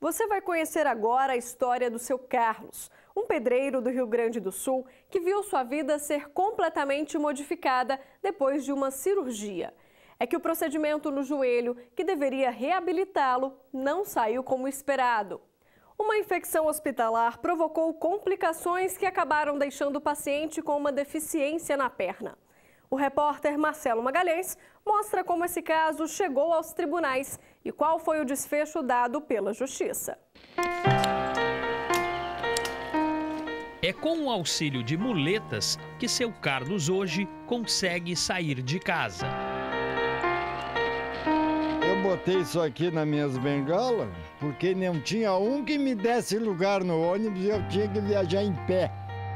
Você vai conhecer agora a história do seu Carlos, um pedreiro do Rio Grande do Sul que viu sua vida ser completamente modificada depois de uma cirurgia. É que o procedimento no joelho, que deveria reabilitá-lo, não saiu como esperado. Uma infecção hospitalar provocou complicações que acabaram deixando o paciente com uma deficiência na perna. O repórter Marcelo Magalhães mostra como esse caso chegou aos tribunais e qual foi o desfecho dado pela Justiça. É com o auxílio de muletas que seu Carlos hoje consegue sair de casa. Eu botei isso aqui nas minhas bengalas porque não tinha um que me desse lugar no ônibus e eu tinha que viajar em pé.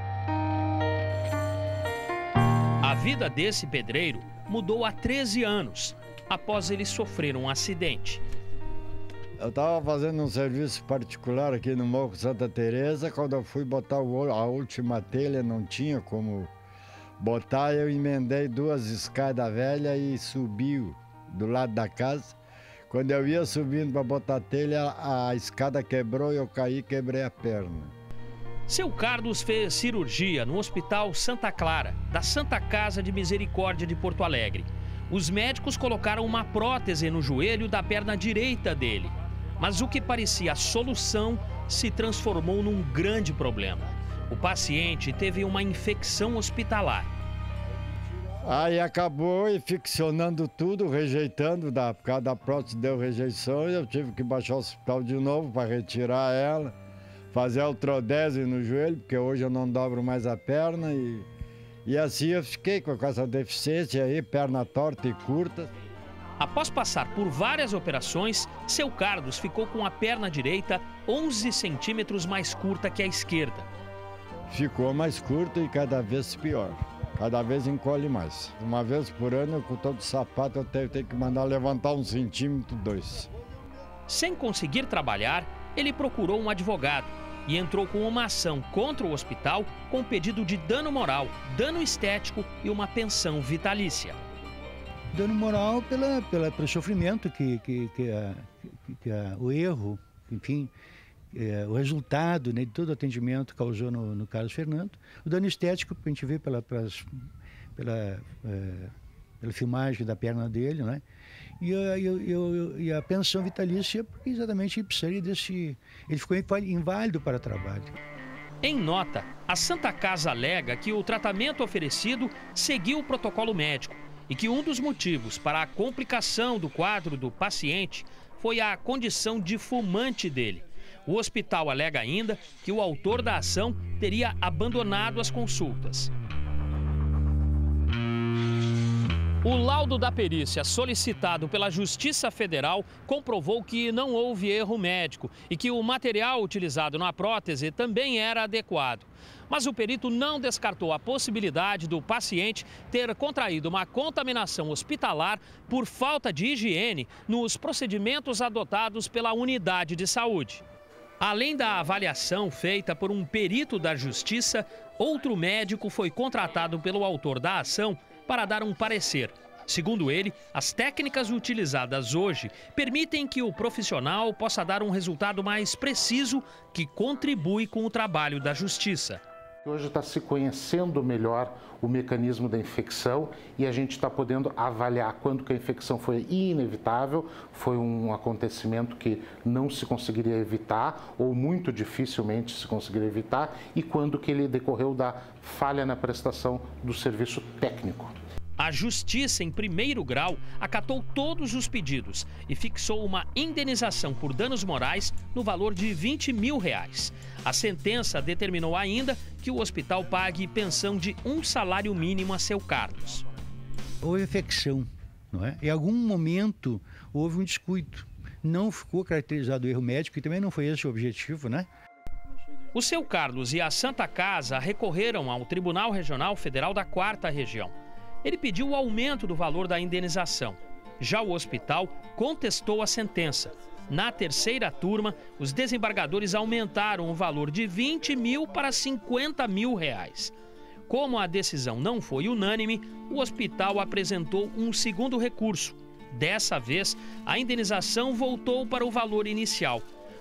A vida desse pedreiro mudou há 13 anos, após ele sofrer um acidente. Eu estava fazendo um serviço particular aqui no Morro Santa Teresa. Quando eu fui botar a última telha, não tinha como botar, eu emendei 2 escadas velhas e subi do lado da casa. Quando eu ia subindo para botar a telha, a escada quebrou e eu caí e quebrei a perna. Seu Carlos fez cirurgia no Hospital Santa Clara, da Santa Casa de Misericórdia de Porto Alegre. Os médicos colocaram uma prótese no joelho da perna direita dele. Mas o que parecia a solução se transformou num grande problema. O paciente teve uma infecção hospitalar. Aí acabou infeccionando tudo, rejeitando, por causa da prótese deu rejeição e eu tive que baixar o hospital de novo para retirar ela. Fazer artrodese no joelho, porque hoje eu não dobro mais a perna e assim eu fiquei com essa deficiência aí, perna torta e curta. Após passar por várias operações, seu Carlos ficou com a perna direita 11 centímetros mais curta que a esquerda. Ficou mais curta e cada vez pior, cada vez encolhe mais. Uma vez por ano, com todo sapato, eu tenho que mandar levantar 1 centímetro, 2. Sem conseguir trabalhar, ele procurou um advogado e entrou com uma ação contra o hospital com pedido de dano moral, dano estético e uma pensão vitalícia. Dano moral pelo sofrimento o erro, enfim, o resultado, né, de todo o atendimento causou no Carlos Fernando. O dano estético, a gente vê pela filmagem da perna dele, né? E a pensão vitalícia, porque exatamente ele ficou inválido para trabalho. Em nota, a Santa Casa alega que o tratamento oferecido seguiu o protocolo médico e que um dos motivos para a complicação do quadro do paciente foi a condição de fumante dele. O hospital alega ainda que o autor da ação teria abandonado as consultas. O laudo da perícia solicitado pela Justiça Federal comprovou que não houve erro médico e que o material utilizado na prótese também era adequado. Mas o perito não descartou a possibilidade do paciente ter contraído uma contaminação hospitalar por falta de higiene nos procedimentos adotados pela unidade de saúde. Além da avaliação feita por um perito da Justiça, outro médico foi contratado pelo autor da ação para dar um parecer. Segundo ele, as técnicas utilizadas hoje permitem que o profissional possa dar um resultado mais preciso que contribui com o trabalho da Justiça. Hoje está se conhecendo melhor o mecanismo da infecção e a gente está podendo avaliar quando que a infecção foi inevitável, foi um acontecimento que não se conseguiria evitar ou muito dificilmente se conseguiria evitar e quando que ele decorreu da falha na prestação do serviço técnico. A Justiça, em primeiro grau, acatou todos os pedidos e fixou uma indenização por danos morais no valor de R$20 mil. A sentença determinou ainda que o hospital pague pensão de 1 salário mínimo a seu Carlos. Houve infecção, não é? Em algum momento houve um descuido. Não ficou caracterizado o erro médico e também não foi esse o objetivo, né? O seu Carlos e a Santa Casa recorreram ao Tribunal Regional Federal da 4ª Região. Ele pediu o aumento do valor da indenização. Já o hospital contestou a sentença. Na terceira turma, os desembargadores aumentaram o valor de R$20 mil para R$50 mil. Como a decisão não foi unânime, o hospital apresentou um segundo recurso. Dessa vez, a indenização voltou para o valor inicial.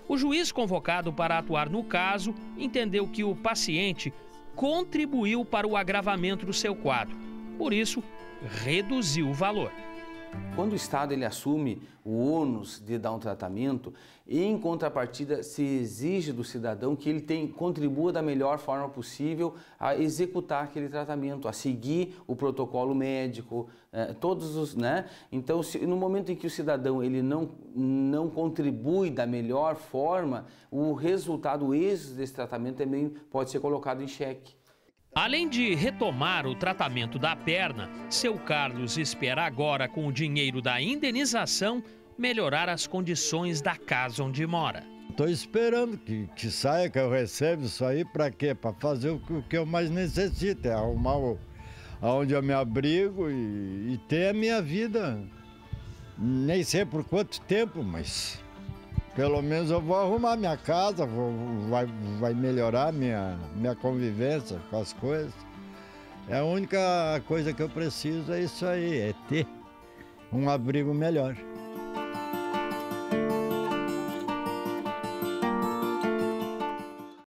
O juiz convocado para atuar no caso entendeu que o paciente contribuiu para o agravamento do seu quadro. Por isso, reduziu o valor. Quando o Estado ele assume o ônus de dar um tratamento, em contrapartida se exige do cidadão que ele contribua da melhor forma possível a executar aquele tratamento, a seguir o protocolo médico, né? Então, no momento em que o cidadão ele não contribui da melhor forma, o resultado, o êxito desse tratamento também pode ser colocado em xeque. Além de retomar o tratamento da perna, seu Carlos espera agora, com o dinheiro da indenização, melhorar as condições da casa onde mora. Estou esperando que saia, que eu recebo isso aí, para quê? Para fazer o que eu mais necessito, é arrumar onde eu me abrigo e ter a minha vida. Nem sei por quanto tempo, mas pelo menos eu vou arrumar minha casa, vai melhorar minha convivência com as coisas. É a única coisa que eu preciso, é isso aí, é ter um abrigo melhor.